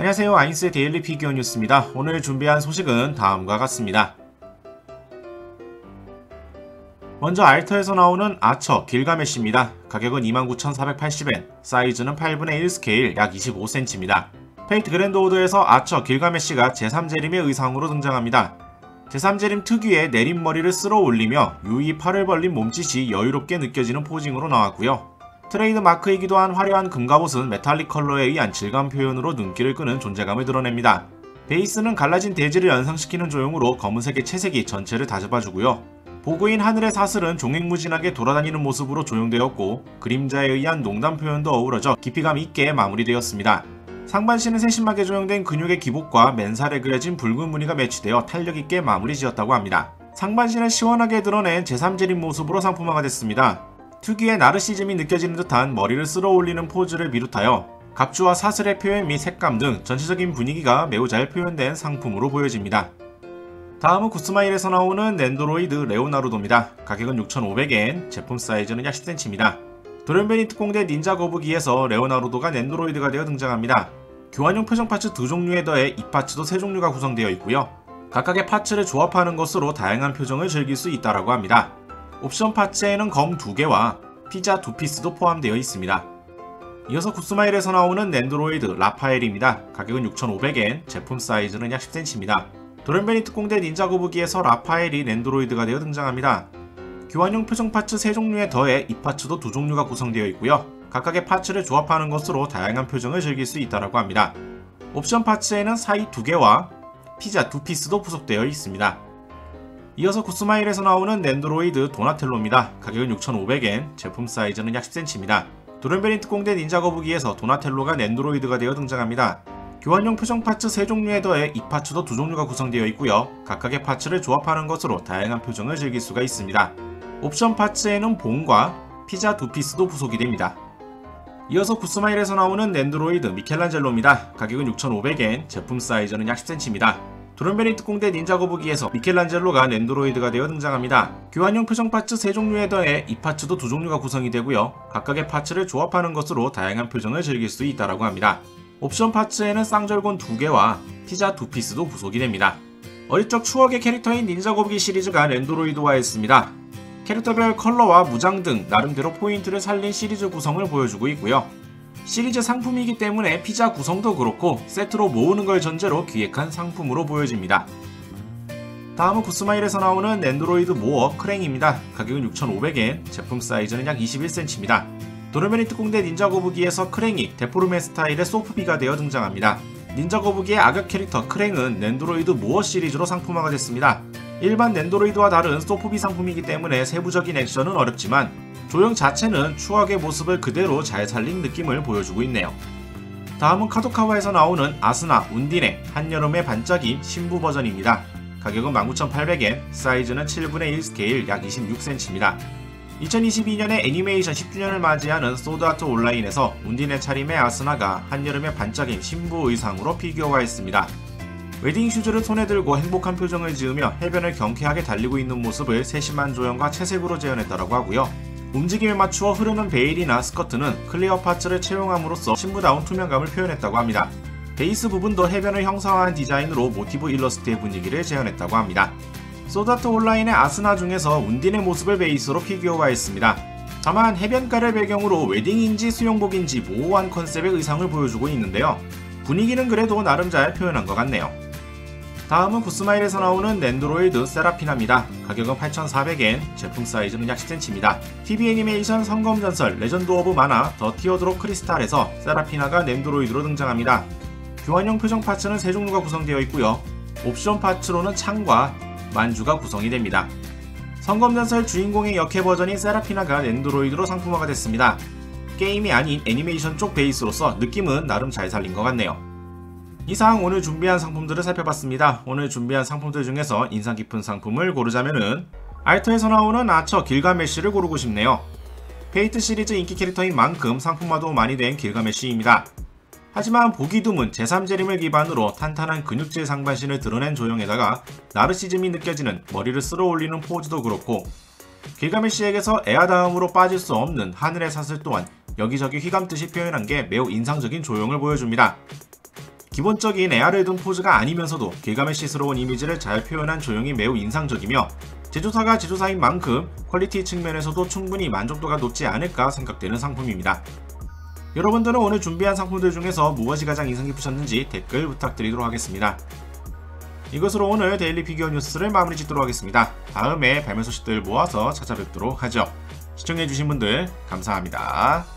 안녕하세요. 아인스의 데일리 피규어 뉴스입니다. 오늘 준비한 소식은 다음과 같습니다. 먼저 알터에서 나오는 아처 길가메시입니다. 가격은 29,480엔, 사이즈는 8분의 1 스케일 약 25cm입니다. 페이트 그랜드 오더에서 아처 길가메시가 제3재림의 의상으로 등장합니다. 제3재림 특유의 내림머리를 쓸어 올리며 유이 팔을 벌린 몸짓이 여유롭게 느껴지는 포징으로 나왔고요. 트레이드 마크이기도 한 화려한 금갑옷은 메탈릭 컬러에 의한 질감 표현으로 눈길을 끄는 존재감을 드러냅니다. 베이스는 갈라진 대지를 연상시키는 조형으로 검은색의 채색이 전체를 다잡아주고요. 보그인 하늘의 사슬은 종횡무진하게 돌아다니는 모습으로 조형되었고 그림자에 의한 농담 표현도 어우러져 깊이감 있게 마무리되었습니다. 상반신은 세심하게 조형된 근육의 기복과 맨살에 그려진 붉은 무늬가 매치되어 탄력있게 마무리 지었다고 합니다. 상반신을 시원하게 드러낸 제3재림 모습으로 상품화가 됐습니다. 특유의 나르시즘이 느껴지는 듯한 머리를 쓸어 올리는 포즈를 비롯하여 각주와 사슬의 표현 및 색감 등 전체적인 분위기가 매우 잘 표현된 상품으로 보여집니다. 다음은 구스마일에서 나오는 넨도로이드 레오나르도입니다. 가격은 6,500엔, 제품 사이즈는 약 10cm입니다. 돌연변이 특공대 닌자 거북이에서 레오나르도가 넨도로이드가 되어 등장합니다. 교환용 표정 파츠 2종류에 더해 이 파츠도 3종류가 구성되어 있고요. 각각의 파츠를 조합하는 것으로 다양한 표정을 즐길 수 있다고 합니다. 옵션 파츠에는 검 2개와 피자 2피스도 포함되어 있습니다. 이어서 구스마일에서 나오는 넨도로이드 라파엘입니다. 가격은 6,500엔, 제품 사이즈는 약 10cm입니다. 돌연변이 특공대 닌자 거북이에서 라파엘이 넨도로이드가 되어 등장합니다. 교환용 표정 파츠 3종류에 더해 이 파츠도 2종류가 구성되어 있고요. 각각의 파츠를 조합하는 것으로 다양한 표정을 즐길 수 있다고 합니다. 옵션 파츠에는 사이 2개와 피자 2피스도 부속되어 있습니다. 이어서 구스마일에서 나오는 넨도로이드 도나텔로입니다. 가격은 6,500엔, 제품 사이즈는 약 10cm입니다. 돌연변이 특공대 닌자 거북이에서 도나텔로가 넨도로이드가 되어 등장합니다. 교환용 표정 파츠 3종류에 더해 이 파츠도 2종류가 구성되어 있고요. 각각의 파츠를 조합하는 것으로 다양한 표정을 즐길 수가 있습니다. 옵션 파츠에는 봉과 피자 2피스도 부속이 됩니다. 이어서 구스마일에서 나오는 넨도로이드 미켈란젤로입니다. 가격은 6,500엔, 제품 사이즈는 약 10cm입니다. 돌연변이 특공대 닌자 거북이에서 미켈란젤로가 넨도로이드가 되어 등장합니다. 교환용 표정 파츠 3종류에 더해 이 파츠도 2종류가 구성이 되고요. 각각의 파츠를 조합하는 것으로 다양한 표정을 즐길 수 있다고 합니다. 옵션 파츠에는 쌍절곤 2개와 피자 2피스도 부속이 됩니다. 어릴 적 추억의 캐릭터인 닌자 거북이 시리즈가 넨도로이드화했습니다. 캐릭터별 컬러와 무장 등 나름대로 포인트를 살린 시리즈 구성을 보여주고 있고요. 시리즈 상품이기 때문에 피자 구성도 그렇고 세트로 모으는 걸 전제로 기획한 상품으로 보여집니다. 다음은 구스마일에서 나오는 넨도로이드 모어 크랭입니다. 가격은 6,500엔, 제품 사이즈는 약 21cm입니다. 돌연변이 특공대 닌자 거북이에서 크랭이 데포르메 스타일의 소프비가 되어 등장합니다. 닌자 거북이의 악역 캐릭터 크랭은 넨도로이드 모어 시리즈로 상품화가 됐습니다. 일반 넨도로이드와 다른 소프비 상품이기 때문에 세부적인 액션은 어렵지만 조형 자체는 추억의 모습을 그대로 잘 살린 느낌을 보여주고 있네요. 다음은 카도카와에서 나오는 아스나 운디네 한여름의 반짝임 신부 버전입니다. 가격은 19,800엔, 사이즈는 7분의 1 스케일 약 26cm입니다. 2022년에 애니메이션 10주년을 맞이하는 소드아트 온라인에서 운디네 차림의 아스나가 한여름의 반짝임 신부 의상으로 피규어화했습니다. 웨딩 슈즈를 손에 들고 행복한 표정을 지으며 해변을 경쾌하게 달리고 있는 모습을 세심한 조형과 채색으로 재현했다고 하고요. 움직임에 맞추어 흐르는 베일이나 스커트는 클리어 파츠를 채용함으로써 신부다운 투명감을 표현했다고 합니다. 베이스 부분도 해변을 형상화한 디자인으로 모티브 일러스트의 분위기를 재현했다고 합니다. 소드아트 온라인의 아스나 중에서 운딘의 모습을 베이스로 피규어화했습니다. 다만 해변가를 배경으로 웨딩인지 수영복인지 모호한 컨셉의 의상을 보여주고 있는데요. 분위기는 그래도 나름 잘 표현한 것 같네요. 다음은 구스마일에서 나오는 넨도로이드 세라피나입니다. 가격은 8,400엔, 제품 사이즈는 약 10cm입니다. TV 애니메이션 성검전설 레전드 오브 마나 더 티어드롭 크리스탈에서 세라피나가 넨도로이드로 등장합니다. 교환용 표정 파츠는 3종류가 구성되어 있고요. 옵션 파츠로는 창과 만주가 구성이 됩니다. 성검전설 주인공의 역해 버전인 세라피나가 넨도로이드로 상품화가 됐습니다. 게임이 아닌 애니메이션 쪽 베이스로서 느낌은 나름 잘 살린 것 같네요. 이상 오늘 준비한 상품들을 살펴봤습니다. 오늘 준비한 상품들 중에서 인상 깊은 상품을 고르자면은 알터에서 나오는 아처 길가메시를 고르고 싶네요. 페이트 시리즈 인기 캐릭터인 만큼 상품화도 많이 된 길가메시입니다. 하지만 보기 드문 제3재림을 기반으로 탄탄한 근육질 상반신을 드러낸 조형에다가 나르시즘이 느껴지는 머리를 쓸어 올리는 포즈도 그렇고 길가메시에게서 에아다음으로 빠질 수 없는 하늘의 사슬 또한 여기저기 휘감듯이 표현한 게 매우 인상적인 조형을 보여줍니다. 기본적인 AR을 둔 포즈가 아니면서도 길가메시스러운 이미지를 잘 표현한 조형이 매우 인상적이며 제조사가 제조사인 만큼 퀄리티 측면에서도 충분히 만족도가 높지 않을까 생각되는 상품입니다. 여러분들은 오늘 준비한 상품들 중에서 무엇이 가장 인상 깊으셨는지 댓글 부탁드리도록 하겠습니다. 이것으로 오늘 데일리 피규어 뉴스를 마무리 짓도록 하겠습니다. 다음에 발매 소식들 모아서 찾아뵙도록 하죠. 시청해주신 분들 감사합니다.